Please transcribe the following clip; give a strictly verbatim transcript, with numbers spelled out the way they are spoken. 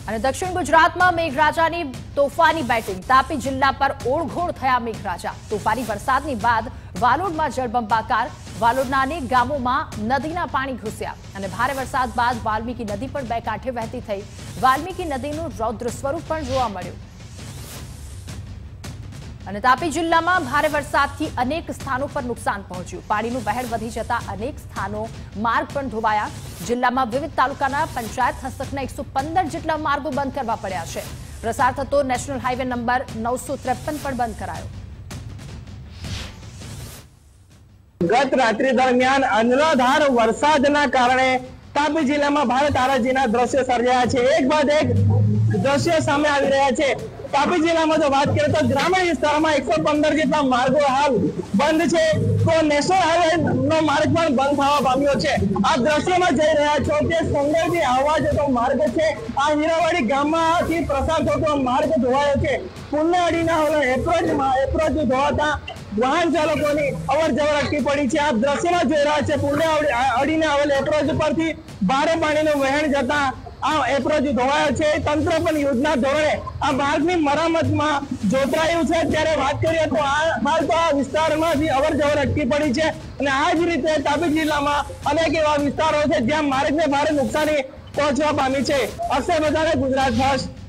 અને દક્ષિણ ગુજરાતમાં મેઘરાજાની તોફાની બેટિંગ. તાપી જિલ્લા પર ઓળઘોળ થયા મેઘરાજા. તોફાની વરસાદની બાદ વાલોડમાં જળબંબાકાર. વાલોડના અનેક ગામોમાં નદીના પાણી ઘૂસ્યા અને ભારે વરસાદ બાદ વાલ્મીકી નદી પણ બે કાંઠે વહેતી થઈ. વાલ્મીકી નદીનું રૌદ્ર સ્વરૂપ પણ જોવા મળ્યું. અને તાપી જિલ્લામાં ભારે વરસાદથી અનેક સ્થાનો પર નુકસાન પહોંચ્યું. પાણીનું વહેણ વધી જતા અનેક સ્થાનો માર્ગ પણ ધોવાયા. જિલ્લામાં વિવિધ તાલુકાના પંચાયત હસ્તકના એકસો પંદર જેટલા માર્ગો બંધ કરવા પડ્યા છે. પ્રસાર થતો નેશનલ હાઈવે નંબર નવસો ત્રેપન પણ બંધ કરાયો. ગત રાત્રિ દરમિયાન અનરાધાર વરસાદના કારણે તાપી જિલ્લામાં ભારે તારાજીના દ્રશ્યો સર્જાયા છે. એક બાદ એક દ્રશ્યો સામે આવી રહ્યા છે. તાપી જિલ્લામાં જો વાત કરીએ તો ગ્રામીણ વિસ્તારમાં એકસો પંદર જેટલા માર્ગો હાલ બંધ છે, તો નેશનલ હાઈવે નો માર્ગ પણ બંધ થવા પામ્યો છે. આ દ્રશ્યમાં જઈ રહ્યા છો તે સુંદરજી આવવા જતો માર્ગ છે. આ હીરાવાડી ગામમાંથી પ્રસાર થતો માર્ગ ધોવાયો છે. પુલને અડીના એપ્રોચમાં એપ્રોચ ધોવાતા વાહન ચાલકોની અવર જવર અટકી પડી છે. આ દ્રશ્યમાં જોઈ રહ્યા છે પુલને અડીને આવેલ એપ્રોચ પરથી ભારે પાણીનું વહેણ જતા આ એપ્રોચ ધોવાયો છે. તંત્ર પણ યુદ્ધના ધોરણે આ માર્ગની મરામતમાં જોતરાયું છે. ત્યારે વાત કરીએ તો હાલ તો આ વિસ્તારમાંથી અવર જવર અટકી પડી છે અને આ જ રીતે તાપી જિલ્લામાં અનેક એવા વિસ્તારો છે જ્યાં માર્ગને ભારે નુકસાની પહોંચવા પામી છે. અક્ષય બધાને ગુજરાત ફર્સ્ટ.